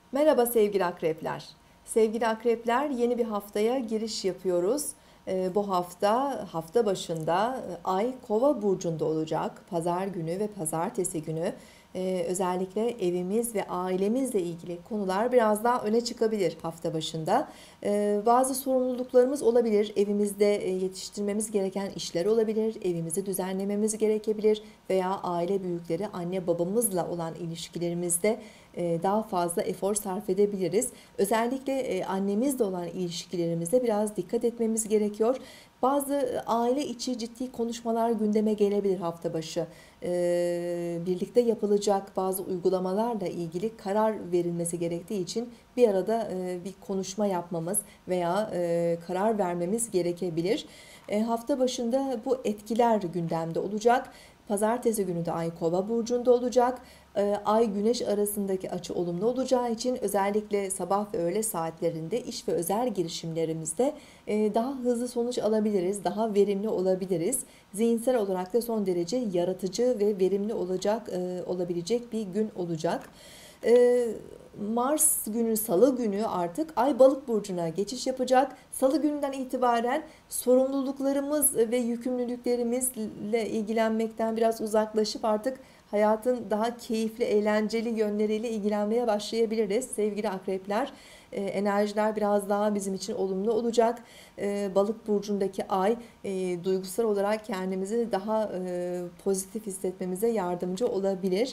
Merhaba sevgili akrepler. Sevgili akrepler, yeni bir haftaya giriş yapıyoruz. Bu hafta başında Ay Kova burcunda olacak. Pazar günü ve pazartesi günü özellikle evimiz ve ailemizle ilgili konular biraz daha öne çıkabilir hafta başında. Bazı sorumluluklarımız olabilir. Evimizde yetiştirmemiz gereken işler olabilir. Evimizi düzenlememiz gerekebilir veya aile büyükleri, anne babamızla olan ilişkilerimizde daha fazla efor sarf edebiliriz. Özellikle annemizle olan ilişkilerimizde biraz dikkat etmemiz gerekiyor. Bazı aile içi ciddi konuşmalar gündeme gelebilir hafta başı. Birlikte yapılacak bazı uygulamalarla ilgili karar verilmesi gerektiği için bir arada bir konuşma yapmamız veya karar vermemiz gerekebilir. Hafta başında bu etkiler gündemde olacak. Pazartesi günü de Ay Kova burcunda olacak. Ay Güneş arasındaki açı olumlu olacağı için özellikle sabah ve öğle saatlerinde iş ve özel girişimlerimizde daha hızlı sonuç alabiliriz, daha verimli olabiliriz. Zihinsel olarak da son derece yaratıcı ve verimli olabilecek bir gün olacak. E, Mars günü, Salı günü artık Ay Balık burcuna geçiş yapacak. Salı gününden itibaren sorumluluklarımız ve yükümlülüklerimizle ilgilenmekten biraz uzaklaşıp artık hayatın daha keyifli, eğlenceli yönleriyle ilgilenmeye başlayabiliriz. Sevgili akrepler, enerjiler biraz daha bizim için olumlu olacak. Balık burcundaki ay duygusal olarak kendimizi daha pozitif hissetmemize yardımcı olabilir.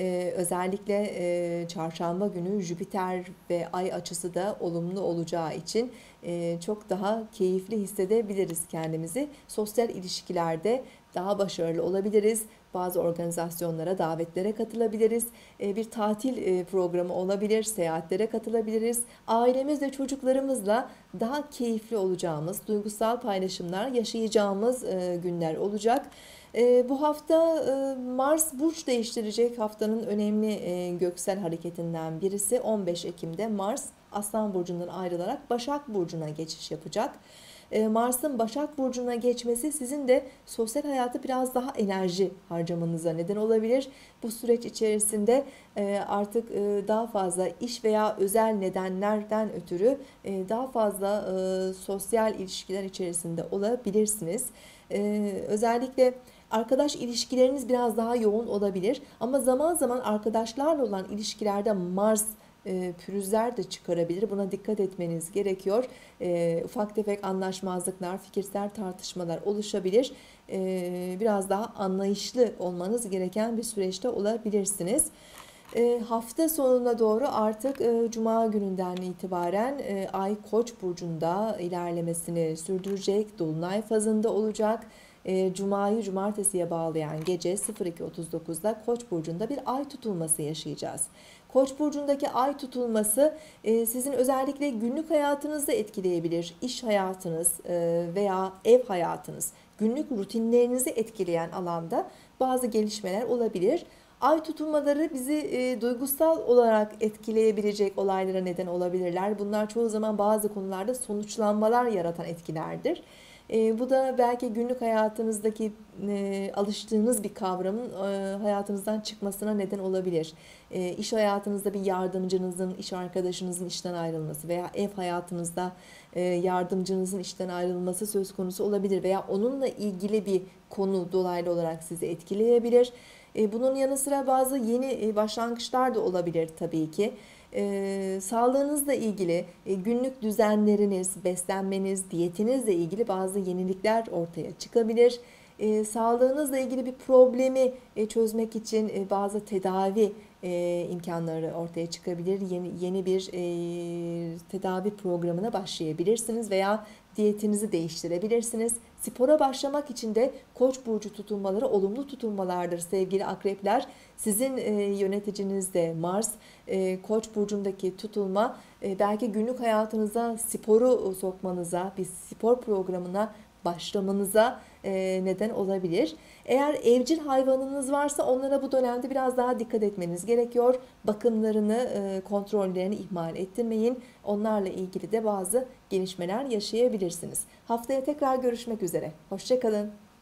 Özellikle çarşamba günü Jüpiter ve ay açısı da olumlu olacağı için çok daha keyifli hissedebiliriz kendimizi. Sosyal ilişkilerde daha başarılı olabiliriz. Bazı organizasyonlara, davetlere katılabiliriz. Bir tatil programı olabilir, seyahatlere katılabiliriz. Ailemiz ve çocuklarımızla daha keyifli olacağımız, duygusal paylaşımlar yaşayacağımız günler olacak. Bu hafta Mars burç değiştirecek, haftanın önemli göksel hareketinden birisi 15 Ekim'de Mars Aslan burcundan ayrılarak Başak burcuna geçiş yapacak. Mars'ın Başak burcuna geçmesi sizin de sosyal hayatı biraz daha enerji harcamanıza neden olabilir. Bu süreç içerisinde artık daha fazla iş veya özel nedenlerden ötürü daha fazla sosyal ilişkiler içerisinde olabilirsiniz. Özellikle arkadaş ilişkileriniz biraz daha yoğun olabilir ama zaman zaman arkadaşlarla olan ilişkilerde Mars pürüzler de çıkarabilir. Buna dikkat etmeniz gerekiyor. Ufak tefek anlaşmazlıklar, fikirsel tartışmalar oluşabilir. Biraz daha anlayışlı olmanız gereken bir süreçte olabilirsiniz. Hafta sonuna doğru artık Cuma gününden itibaren Ay Koç burcunda ilerlemesini sürdürecek. Dolunay fazında olacak. Cuma'yı cumartesiye bağlayan gece 02.39'da Koç burcunda bir ay tutulması yaşayacağız. Koç burcundaki ay tutulması sizin özellikle günlük hayatınızda etkileyebilir. İş hayatınız veya ev hayatınız, günlük rutinlerinizi etkileyen alanda bazı gelişmeler olabilir. Ay tutulmaları bizi duygusal olarak etkileyebilecek olaylara neden olabilirler. Bunlar çoğu zaman bazı konularda sonuçlanmalar yaratan etkilerdir. Bu da belki günlük hayatınızdaki alıştığınız bir kavramın hayatınızdan çıkmasına neden olabilir. İş hayatınızda bir yardımcınızın, iş arkadaşınızın işten ayrılması veya ev hayatınızda yardımcınızın işten ayrılması söz konusu olabilir veya onunla ilgili bir konu dolaylı olarak sizi etkileyebilir. Bunun yanı sıra bazı yeni başlangıçlar da olabilir tabii ki. Sağlığınızla ilgili günlük düzenleriniz, beslenmeniz, diyetinizle ilgili bazı yenilikler ortaya çıkabilir. Sağlığınızla ilgili bir problemi çözmek için bazı tedavi imkanları ortaya çıkabilir. Yeni bir tedavi programına başlayabilirsiniz veya diyetinizi değiştirebilirsiniz. Spora başlamak için de Koç burcu tutulmaları olumlu tutulmalardır sevgili akrepler. Sizin yöneticiniz de Mars. Koç burcundaki tutulma belki günlük hayatınıza sporu sokmanıza, bir spor programına başlamanıza neden olabilir. Eğer evcil hayvanınız varsa onlara bu dönemde biraz daha dikkat etmeniz gerekiyor. Bakımlarını, kontrollerini ihmal ettirmeyin. Onlarla ilgili de bazı gelişmeler yaşayabilirsiniz. Haftaya tekrar görüşmek üzere. Hoşça kalın.